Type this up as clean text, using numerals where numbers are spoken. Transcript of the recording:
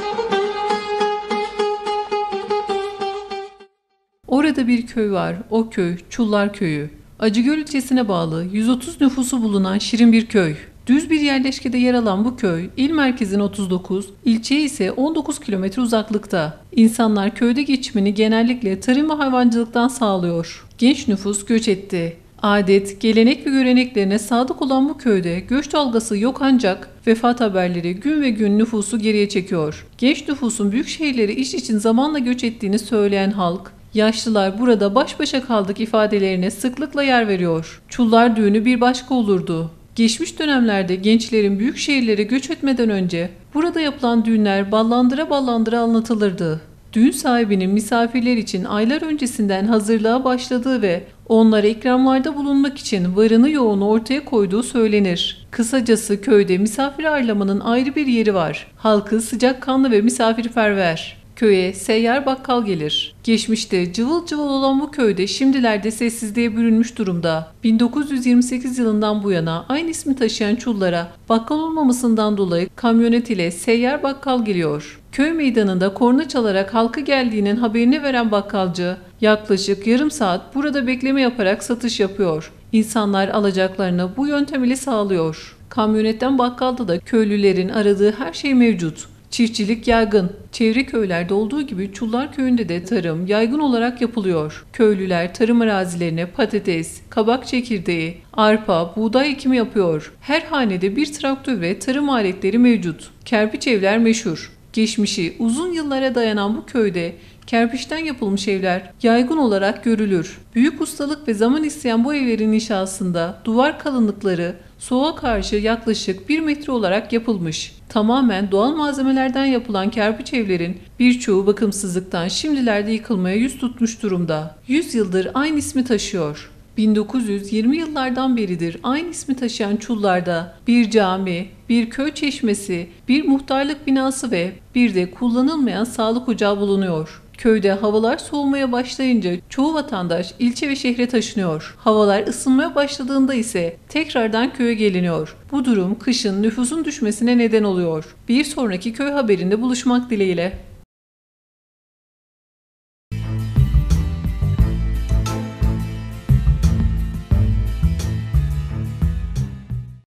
Orada bir köy var. O köy Çullar Köyü. Acıgöl ilçesine bağlı 130 nüfusu bulunan şirin bir köy. Düz bir yerleşkede yer alan bu köy, il merkezine 39, ilçeye ise 19 kilometre uzaklıkta. İnsanlar köyde geçimini genellikle tarım ve hayvancılıktan sağlıyor. Genç nüfus göç etti. Adet, gelenek ve göreneklerine sadık olan bu köyde göç dalgası yok ancak vefat haberleri gün ve gün nüfusu geriye çekiyor. Genç nüfusun büyük şehirlere iş için zamanla göç ettiğini söyleyen halk, yaşlılar burada baş başa kaldık ifadelerine sıklıkla yer veriyor. Çullar düğünü bir başka olurdu. Geçmiş dönemlerde gençlerin büyük şehirlere göç etmeden önce burada yapılan düğünler ballandıra ballandıra anlatılırdı. Düğün sahibinin misafirler için aylar öncesinden hazırlığa başladığı ve onlara ikramlarda bulunmak için varını yoğunu ortaya koyduğu söylenir. Kısacası köyde misafir ağırlamanın ayrı bir yeri var. Halkı sıcakkanlı ve misafirperver. Köye seyyar bakkal gelir. Geçmişte cıvıl cıvıl olan bu köyde şimdilerde sessizliğe bürünmüş durumda. 1928 yılından bu yana aynı ismi taşıyan Çullara bakkal olmamasından dolayı kamyonet ile seyyar bakkal geliyor. Köy meydanında korna çalarak halka geldiğinin haberini veren bakkalcı yaklaşık yarım saat burada bekleme yaparak satış yapıyor. İnsanlar alacaklarını bu yöntem ile sağlıyor. Kamyonetten bakkalda da köylülerin aradığı her şey mevcut. Çiftçilik yaygın. Çevre köylerde olduğu gibi Çullar Köyü'nde de tarım yaygın olarak yapılıyor. Köylüler tarım arazilerine patates, kabak çekirdeği, arpa, buğday ekimi yapıyor. Her hanede bir traktör ve tarım aletleri mevcut. Kerpiç evler meşhur. Geçmişi uzun yıllara dayanan bu köyde kerpiçten yapılmış evler yaygın olarak görülür. Büyük ustalık ve zaman isteyen bu evlerin inşasında duvar kalınlıkları soğuğa karşı yaklaşık 1 metre olarak yapılmış. Tamamen doğal malzemelerden yapılan kerpiç evlerin birçoğu bakımsızlıktan şimdilerde yıkılmaya yüz tutmuş durumda. 100 yıldır aynı ismi taşıyor. 1920 yıllardan beridir aynı ismi taşıyan Çullar'da bir cami, bir köy çeşmesi, bir muhtarlık binası ve bir de kullanılmayan sağlık ocağı bulunuyor. Köyde havalar soğumaya başlayınca çoğu vatandaş ilçe ve şehre taşınıyor. Havalar ısınmaya başladığında ise tekrardan köye geliniyor. Bu durum kışın nüfusun düşmesine neden oluyor. Bir sonraki köy haberinde buluşmak dileğiyle.